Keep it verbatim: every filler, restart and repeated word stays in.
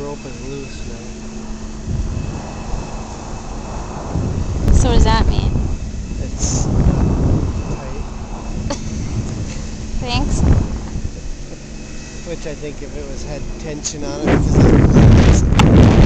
rope is loose now. So what does that mean? It's tight. Thanks. Which I think if it was had tension on it because of the